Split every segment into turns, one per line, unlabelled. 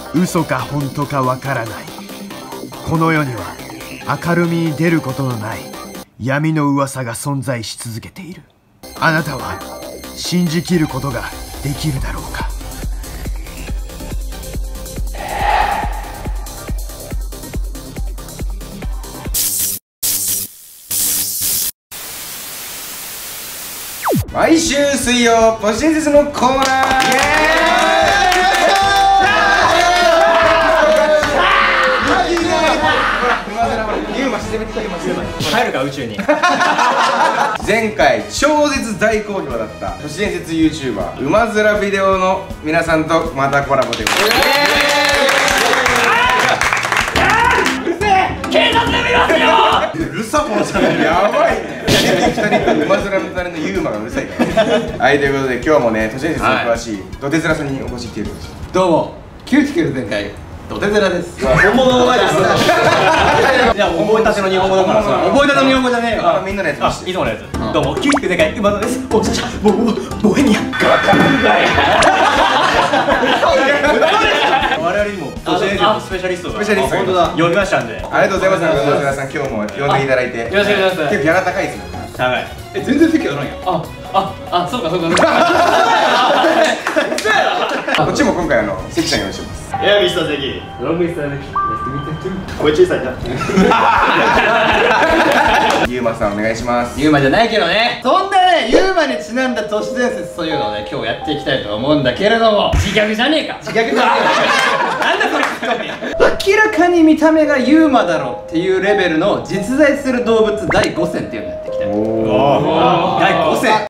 嘘か本当かわからない。この世には明るみに出ることのない闇の噂が存在し続けている。あなたは信じきることができるだろうか。
毎週水曜都市伝説のコーナー。
帰るか宇宙に。
前回超絶大好評だった都市伝説 YouTuber 馬面ビデオの皆さんとまたコラボでございます。
うるせえ、警察で見ますよ。
うるさこのチャンネルやばいね。2人と馬面の隣のユーマがうるさいからはい、ということで今日もね都市伝説に詳しいドテズラさんにお越し来ているんです。
どうも、キューティクル全開ドテゼラです。
本物の前です。いや、覚えたての日本語だからさ。
覚えたての日本語じゃねえよ。
みんなのやつ見せて。
いつものやつ。どうも、キューティクルでかい馬野です。おちゃちゃ、ボヘミアン。我々にも都市伝説のスペシャリストが
本当だ
呼びましたんで。
ありがとうございます。馬面さん今日も呼んでいただいて。
よろしくお願いします。
結構ギャラ高いですね。
高い。
全然席あらんやん。
そうか。
こっちも今回関さん用意してます。
いや、ミスター関。ロングミスター関。声小さいな。
ユーマさんお願いします。
ユーマじゃないけどね。そんなね、ユーマにちなんだ都市伝説というのをね、今日やっていきたいと思うんだけれども、
自虐じゃねえか。
自虐だね。なんだそれツッコミ。明らかに見た目がユーマだろっていうレベルの実在する動物第5選っていうのをやっていきたい。
第5選。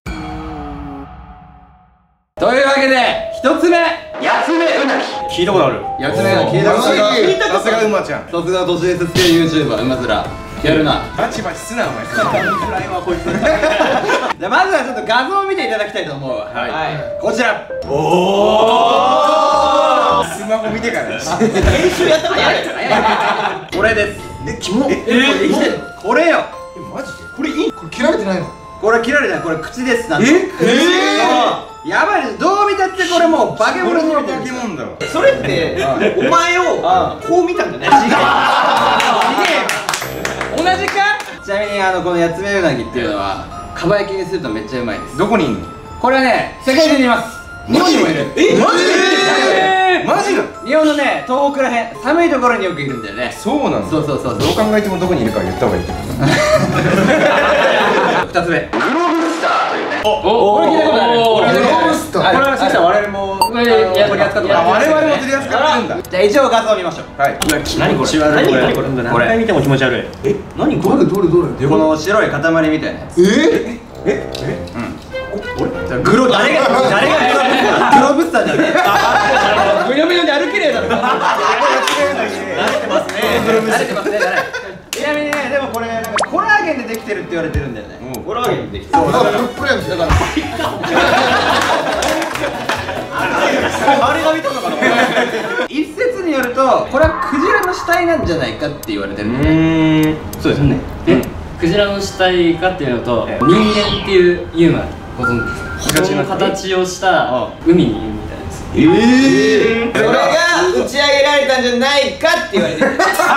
というわけで1つ目、ヤツメウナギ。
聞いたことある。
ヤツメウナギ聞いたことある。
さすが馬ちゃん。
さすが都市伝説系 YouTuber 馬面やるな。
バチバチすなお前。
暗いわこいつ。
じゃあまずはちょっと画像を見ていただきたいと思うわ。
はい。
こちら。
スマホ見てからです。
練習やったことある。これです。
キモ。
これよ。
マジで？
これいい？これ切られてないの？
これ切られてない。これ口です。なんと。やばいです。どう見たってこれもう化け物に見えてる。
化け物だろ。
それってお前をこう見たんじゃない？
同じか？ちなみにこのヤツメウナギっていうのはかば焼きにするとめっちゃうまいです。
どこにいんの？
これはね、世界中にいます。日本にもいる。
マジだ。
日本のね、東北らへん寒いところによくいるんだよね。
そうなんだ。
そう。
どう考えてもどこにいるか言った方がいいと思う。
2つ目、グローブスターというね。
これ聞いたことある。
グローブスター。
これは関さん我々も取り扱って
我々も取り扱ってるんだ。
じゃあ一応画像を見ましょう。
はい。
何これ？何これ？何回見ても気持ち悪い。何これ？
どれ？
この白い塊みたいなやつ。誰がグローブスターじゃねえ。ぐにょぐにょで歩けねえだろ。慣れてますね。ちなみにね、でもこれなんかコラーゲンでできてるって言われてるんだよね。
コラーゲンでできてる。
プロやんじゃん。
あれが見たのかな。
一説によるとこれはクジラの死体なんじゃないかって言われてるんだよね。
そうですよね。
クジラの死体かっていうのと、人間っていうユーマご存知ですか？その形をした海にいるみたいです。
それが打ち上げられたんじゃないかって言われてる。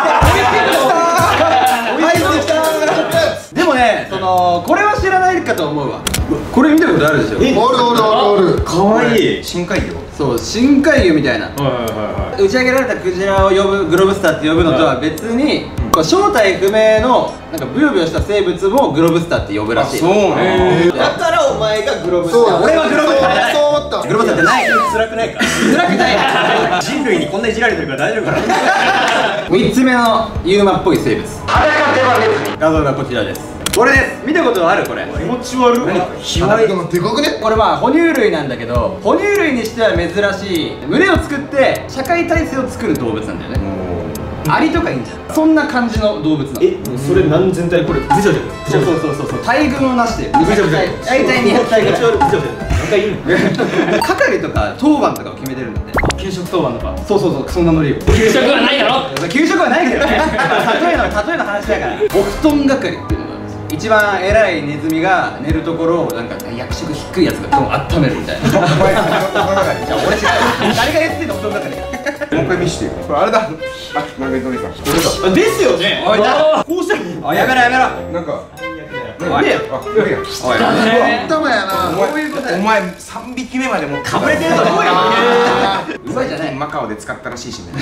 でもね、これは知らないかと思うわ。これ見たことあるでしょ？
おる。
かわいい。
深海魚。
そう、深海魚みたいな。打ち上げられたクジラを呼ぶグロブスターって呼ぶのとは別に、正体不明のなんかブヨブヨした生物もグロブスターって呼ぶらしい。
そうなんだ。
だからお前がグローブスター。
俺はグロブスターじゃない。
そう思った。
グロブスターってない。
辛くないか？
辛くない。
人類にこんないじられてるから大丈夫かな。
3つ目のユーマっぽい生物。画像がこちらです。これです。見たことある？これ
気持ち悪い。
ひわい。でもでかくね？
これまあ哺乳類なんだけど、哺乳類にしては珍しい群れを作って社会体制を作る動物なんだよね。アリとかいいんじゃん。そんな感じの動物なの。
それ何千体これブチャブチャ。
そう大群をなして
ブチャブチャ。
大体200体ぐらい。
ブチャブチャ。何回言うの？
係とか当番とかを決めてるんだって。
給食当番とか。
そうそんなノリよ。
給食はないだろ。
給食はないけどね。例えの話だから。お布団係っていうのがあるんですよ。一番偉いネズミが寝るところをなんか役職低いやつが布団を温めるみたいな。じゃあ俺違う。誰が言ってんの布団係。
もう一回見してよ。これあれだ。あ、ごめん、ごめん、これだ。
ですよね。
おいだ
こうしたら
やめろやめろ。
なんか。
おい
あ、いや。
おい
頭やな。
お前3匹目までもかぶ
れてるぞ。
うまいじゃない。マカオで使ったらしいしね。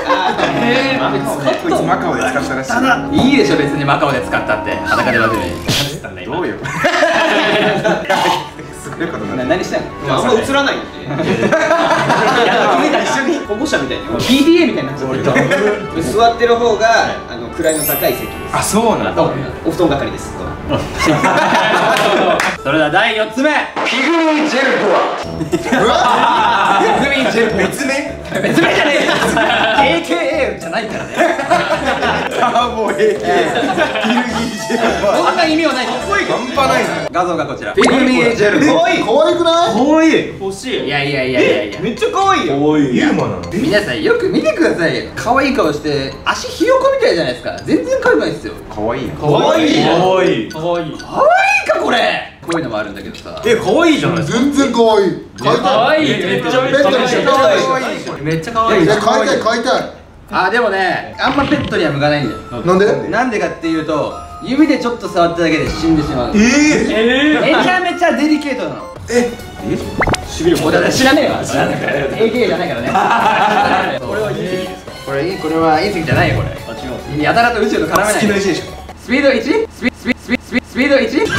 こいつマカオで使ったらしい。
いいでしょ別にマカオで使ったって裸でわけで。
どうよ。すごいことな。
何してんの？
あんま映らないんで。一緒に保護者みたいに PTA みたいになっちゃってる。座ってる方が位の高い席です。
あ、そうなんだ。
お布団係です。
それでは第4つ目。
ピグミンジェルとは。
ピグミンジェル
別名？
別名じゃねえよ。AKA じゃないからね。
ターボ AKA ピルギージェル。
そんな意味はない。
半端ないな。
画像がこちら。ピグミンジェル。
可愛い。
可愛くない？
可愛い。
欲しい。
いやいやいやいやいや。
めっちゃ可愛いよ。
ユーマなの？
皆さんよく見てくださいよ。可愛い顔して足ひよこみたいじゃないですか。全然可愛くないですよ。
可愛いよ。
可愛い。
可愛い。
可愛いかこれ。こういうのもあるんだけどさ。
可愛いじゃないですか。
全然可愛い。買い
可
たい。
愛い。めっちゃめっちゃ
ペットにして可愛い。
めっちゃ可愛い。
買いたい買いたい。
あ、でもね、あんまペットには向かないんだよ。
なんで？
なんでかっていうと、指でちょっと触っただけで死んでしまう。めちゃめちゃデリケートなの。しびれも知らねえわ。知らないから。AK じゃないからね。これは隕石ですか？これは隕石じゃないよこれ。あ、違う。やたらと宇宙と絡めない。
好きな石でしょ。
スピード 1？ スピード 1？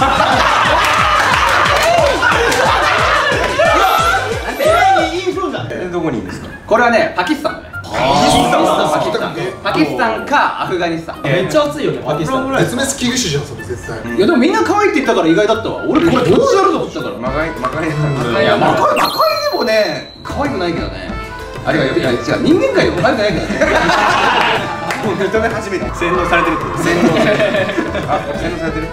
どこにいるんですか？
これはね、パキスタンだね。パキスタンかアフガニスタン。
めっちゃ熱いよね。パキスタン。
絶滅危惧種じゃんそれ絶対。
いやでもみんな可愛いって言ったから意外だったわ。俺これどうやると思ったから。
魔界
いや、魔界でもね、可愛くないけどね。あれは違う、人間界でも可愛くないからね。
もう認め始めた。
洗脳されてるってこと。
洗脳されてる。あ、洗脳されてる。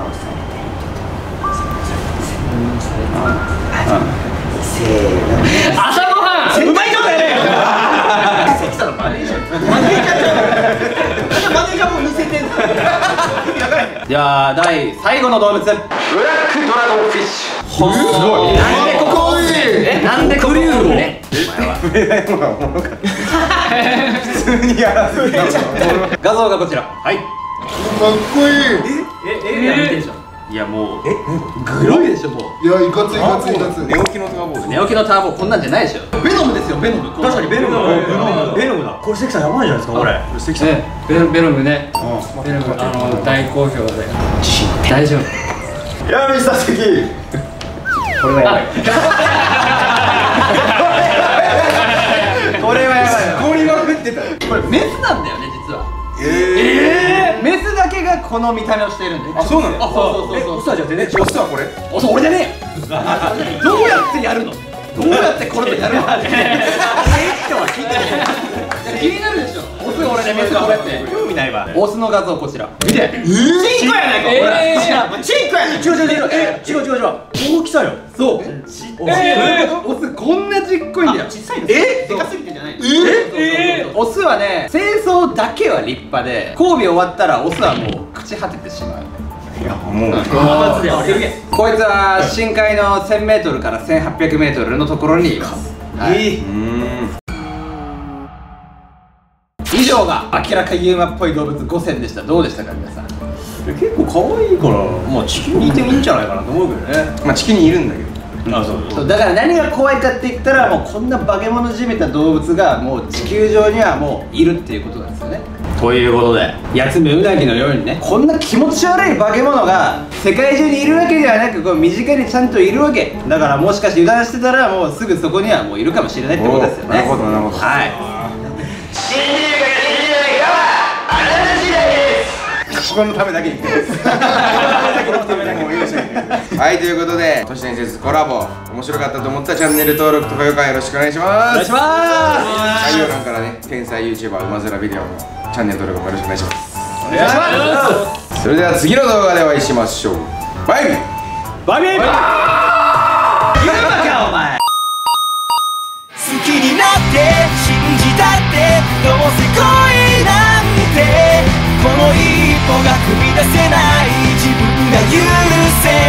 朝ごはん。
うまいことやね。関さんのマネージャー。マネージャーも見せてんの。
じゃあ最後の動物。
ブラックドラゴンフィッシュ。
すごい。
なんでここいい。
なんでクリューね。
触れない方がおもろかった。普通にやらせて
画像がこちら。はい。
かっこいい。
見てるじゃん。
いやもうグロいでしょもう。
いやいかついいかついいかつい。
寝起きのターボーズ。
寝起きのターボこんなんじゃないでしょ。ベノムですよベノム。
確かにベノムだ。これ関さんやばいじゃないですかこれ。
ベノムね。ベノム大好評で。大丈夫。
やみさせき。
これはやばい。これはやばい。
ゴリまくってた。
これメスなんだよね実は。メスだけがこの見た目をしているんだよ。
あ、そうなの？
そう
オスはじゃあ全然違う。
オスはこれ？
おそう俺じゃねえよ。どうやってやるの？どうやってこれとやるの？気になるでしょ。オス俺でメスこれって。
興味ないわ。
オスの画像こちら。見て。
チンコやないか。チンコや。違う。大きさよ。
そう。オスこんなちっこいんだよ。
小さいの。でかすぎてじゃない。
オスはね、清掃だけは立派で、交尾終わったらオスはもう朽ち果ててしまう。
もう。
発であれ。
こいつは深海の 1000m から 1800m のところにいます。以上が明らかユーマっぽい動物5選でした。どうでしたか皆さん。
結構可愛いから、まあ地球にいてもいいんじゃないかなと思うけどね。
まあ地球にいるんだけど。
あ、そう。
だから何が怖いかって言ったらもうこんな化け物じみた動物がもう地球上にはもういるっていうことなんですよね。ということでヤツメウナギのようにねこんな気持ち悪い化け物が世界中にいるわけではなくこう身近にちゃんといるわけだからもしかして油断してたらもうすぐそこにはもういるかもしれないってことですよね。
なるほどなるほど。
はい。
このためだけに来てます。はい、ということで都市伝説コラボ面白かったと思ったらチャンネル登録と高評価よろしくお願いします。
お願いします。
概要欄からね天才 YouTuber 馬面ビデオのチャンネル登録もよろしくお願いします。
お願いします。
それでは次の動画でお会いしましょう。バイビー。
バイビー。ユーマかお前。
好きになって信じたってどうせ恋なんてこの一歩が踏み出せない自分が許せ